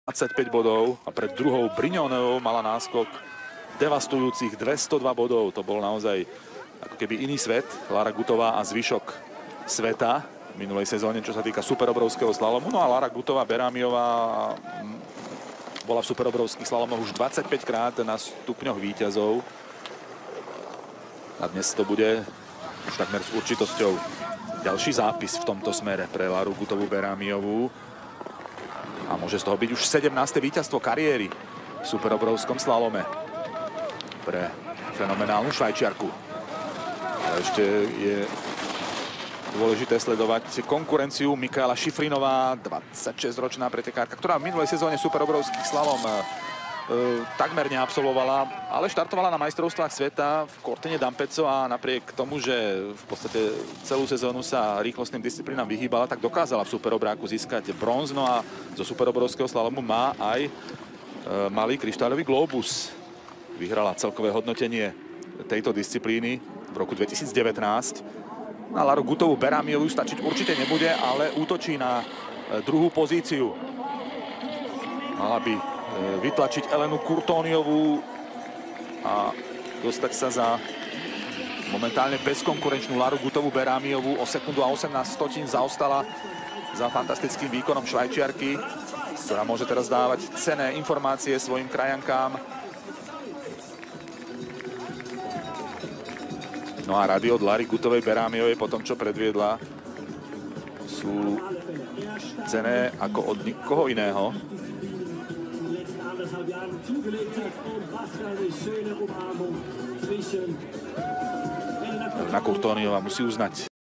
25 bodov a pred druhou Brignonovou mala náskok devastujúcich 202 bodov. To bol naozaj ako keby iný svet. Lara Gutová a zvyšok sveta v minulej sezóne, čo sa týka superobrovského slalomu. No a Lara Gutová-Berámiová bola v superobrovských slalomoch už 25 krát na stupňoch víťazov. A dnes to bude už takmer s určitosťou ďalší zápis v tomto smere pre Laru Gutovú-Berámiovú. A môže z toho byť už 17. víťazstvo kariéry v superobrovskom slalome pre fenomenálnu Švajčiarku. Ale ešte je dôležité sledovať konkurenciu. Mikaela Šifrinová, 26-ročná pretekárka, ktorá v minulej sezóne superobrovský slalom takmer neabsolvovala, ale štartovala na majstrovstvách sveta v Cortine d'Ampezzo a napriek tomu, že v podstate celú sezónu sa rýchlostným disciplínám vyhýbala, tak dokázala v superobráku získať bronz. No a zo superobrovského slalomu má aj malý kryštáľový globus. Vyhrala celkové hodnotenie tejto disciplíny v roku 2019. Na Laru Gutovú-Berámiovú stačiť určite nebude, ale útočí na druhú pozíciu. Mala by vytlačiť Elenu Kurtóniovú a dostať sa za momentálne bezkonkurenčnú Laru Gutovú-Berámiovú. O sekundu a 18 stotín zaostala za fantastickým výkonom Švajčiarky, ktorá môže teraz dávať cenné informácie svojim krajankám. No a rady od Lary Gutovej-Berámiovej po tom, čo predviedla, sú cenné ako od nikoho iného. Elena Kurtóniová musí uznať